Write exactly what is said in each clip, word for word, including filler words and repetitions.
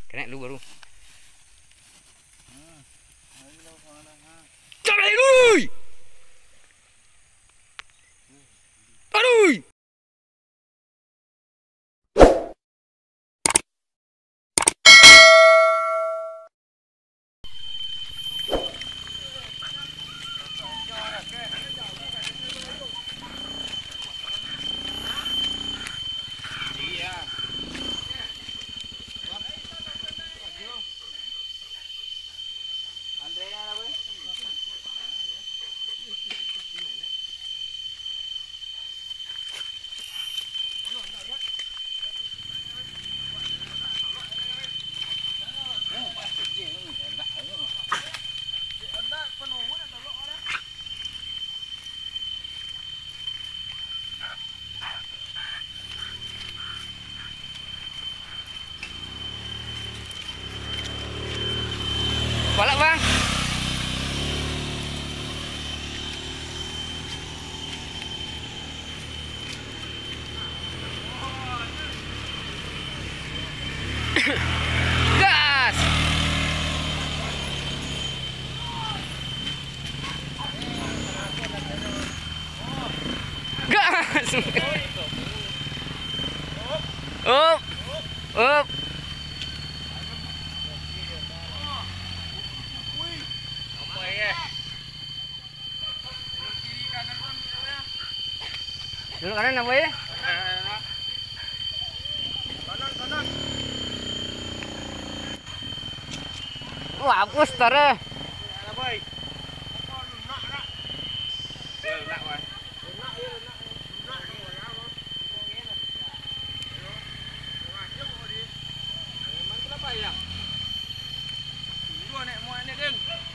Kena dulu baru. Hmm. Lagi lah sana ha. Cari dulu. Aduh. Andrea apa? Balak bang. Gas. Gas. Up. Up. Dulu kanan apa ya? Kanan kanan. Wah, hapus tara. Ada boy. Nak nak. Ya nak boy. Nak ya nak. Nak ni boy apa? Mana kenapa ya? Dua nek mau nek deng.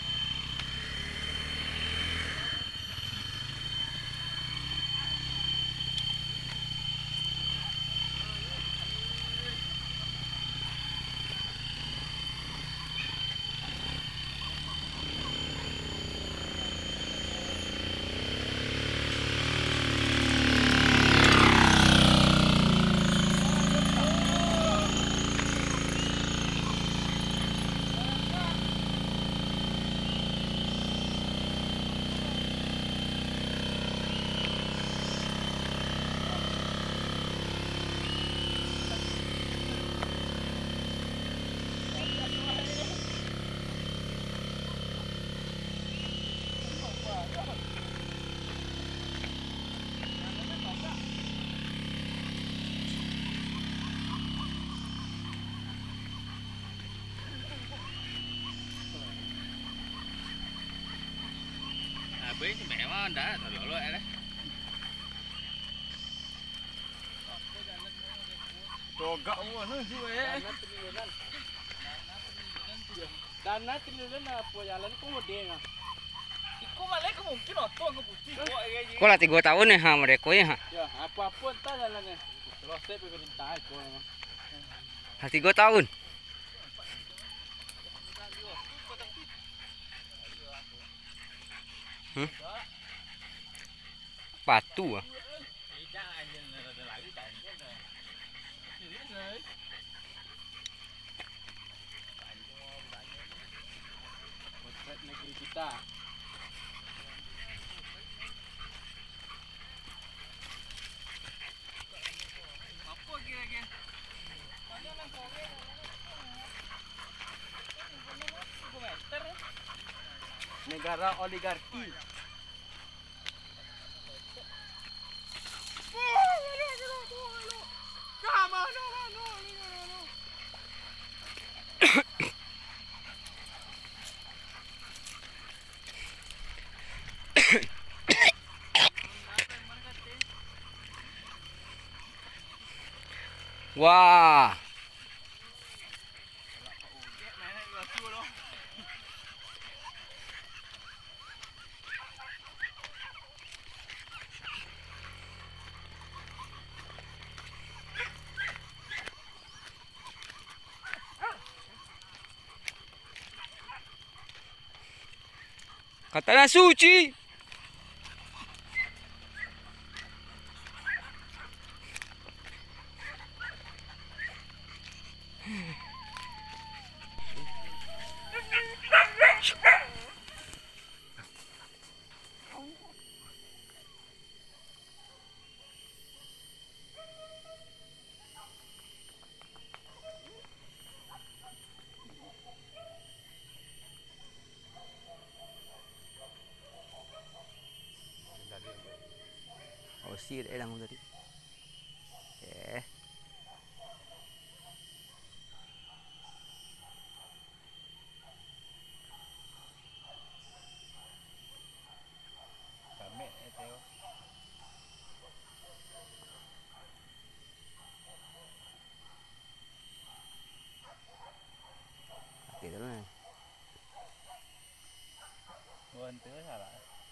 Habis mẹ mà đã thổi lỗ lại đấy. Đồ gạo mà nó dữ ấy. Dana triliun apa jalan kok gede nggak? Iku malah kemungkinan otot ngebuti kok kayak Kok lah tiga tahun ya ha mereka ya ha. ya apapun entah jalannya. Selesai pemerintah kok. Ha tiga tahun. Hmm? Batu ah. Negeri kita. Apa kira-kira? Negara oligarki. Wah. Katanya suci. suci để đằng tadi. Eh. Kami itu. Oke, terus. Bukan tu salah.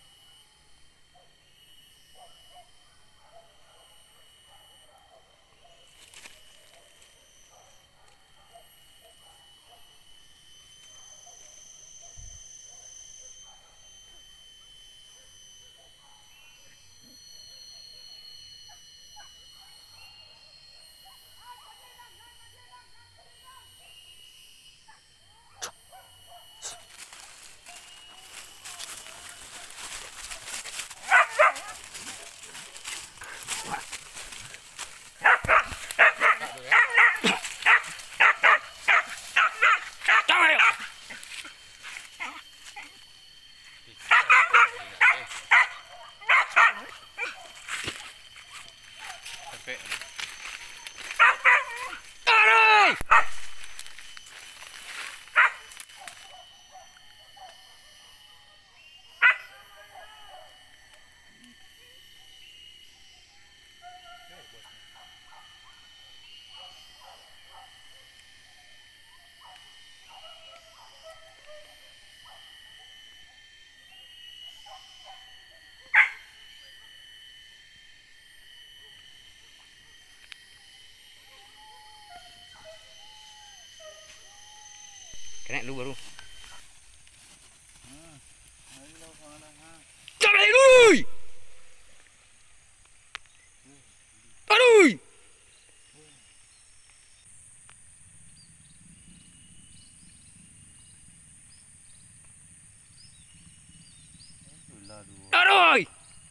Kena lu baru. Hmm. Hello, mana ha? Cari lui. Aduh. Sudah dua. Aduh.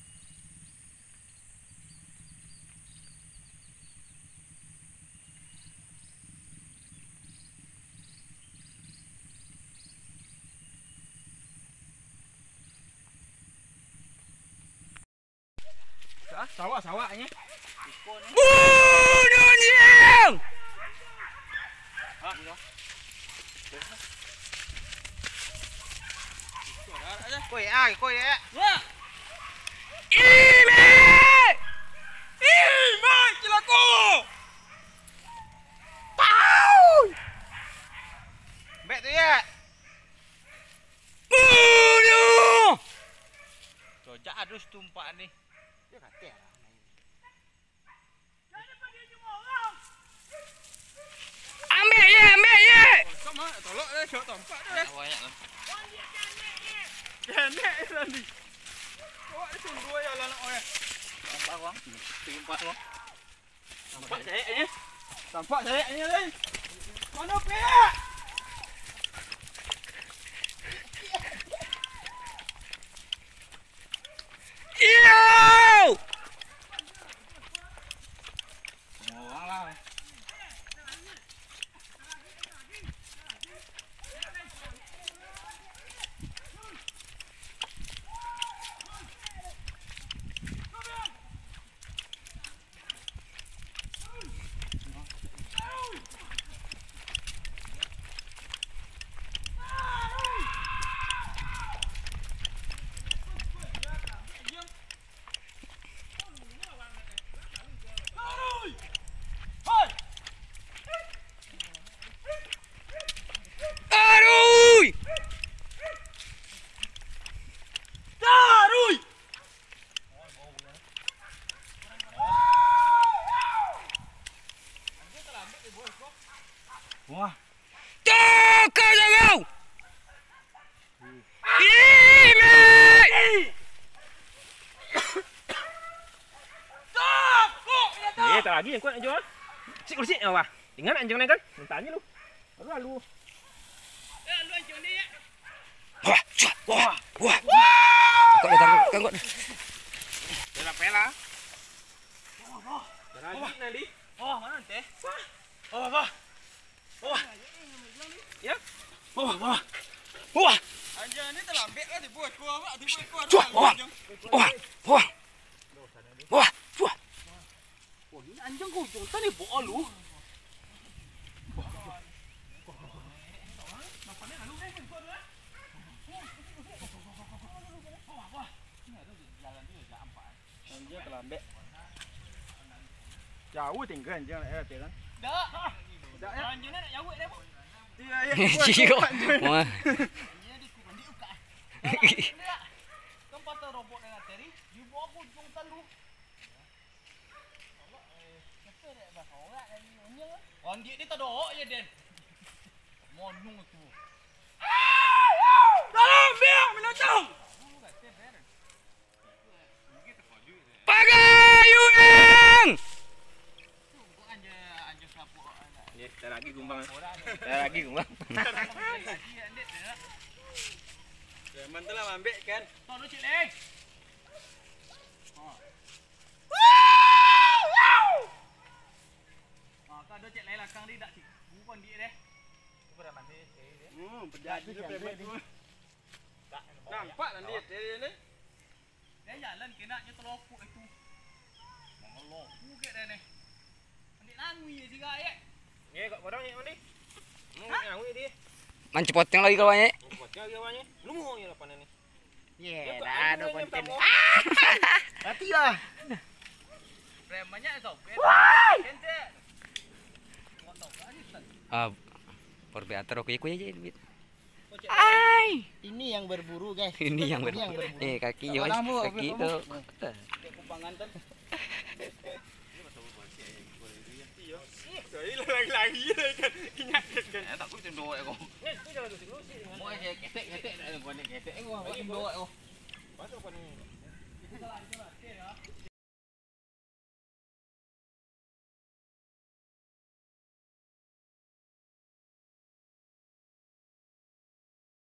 Sawak-sawaknya. Bunuh anjing. Ha, bunuh. Koi ai, koi ai. Ya. Ime! Ime cilaku. Pau! Bek tu ya. Bunuh! Cojak adus tumpak ni. Dia kata lah. Ambil ye, ambil ye. Sama, tolak dah, jauh tompak tu dah. Banyak lah. Kenek dah ni. Awak ni sungguh ya lah nak orang. Nampak bang? Timpak bang. Nampak cahayanya. Nampak cahayanya ni. Mana pihak? Iyo! Semua orang lah. Aduh! Taruh! Wah. Cakap jangan! Ime! Eh, tak lagi yang kuat nak jual. Sik kursi ni apa? Ingat anjing ni kan? Tanya lu. Baru lalu. Wah, wah, wah. Kau dah tangkap, tangkap. Dia nak pela. Dah lagi nanti. Oh, mana teh? Oh, apa? Oh. Ya. Oh, apa? Wah, Anjing ni terlambat lah dibuat kuah, apa? Dibuat kuah. wah, wah, wah, wah, wah, wah. Ni anjing kau jontan ni bool lu. Anjing kelambek. Jauh tinggal anjing nak ya kan. Dak. Dak ya. Anjing nak jauh dah. Dia ya. Cio. Wah. Dia di kundi uka. Kan patah robot dengan teri, di bawah aku jontan lu. Orang dia ni tak doa je Den. Monung tu. Dalam biar menonton. Pagayuang. Kau anja anja sapu. Ni dah lagi gumbang. Dah lagi gumbang. Lagi andet dah. Ya mantelah ambek kan. Tok lu cik leh. Ada cek lain lakang dia dak cik. Bukan dia deh. Apa dah mandi dia. Hmm, berjadi dia payment tu. Nampak lah dia dia ni. Dia jalan kena nya telopuk itu. Mengelopu ke dah ni. Mandi nangui je juga ya. Ni kat barang ni mandi. Mu ngangui dia. Mancing potong lagi kawannya. Buatnya dia awalnya. Lu mau ni lapan ni. Ye, dah ada konten. Matilah. Premannya sopet. Kente. Ah, perbeater oke kuy aja duit. Ai, ini yang berburu guys. Ini yang ber. berburu. Eh kaki yo. Kamu, Kaki kamu. itu. Kupangan kan. Jadi lagi-lagi kan. Ingat kan. Tak aku tim doa aku. Ni tu jangan tu lu si. Mau ketek-ketek dah kau ni ketek aku buat tim doa aku. Pasal apa ni?